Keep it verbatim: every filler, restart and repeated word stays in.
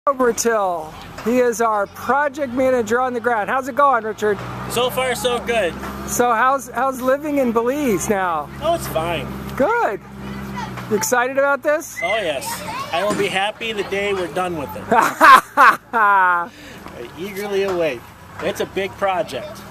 Obertil. He is our project manager on the ground. How's it going, Richard? So far, so good. So how's how's living in Belize now? Oh, it's fine. Good. You excited about this? Oh yes. I will be happy the day we're done with it. I eagerly await. It's a big project.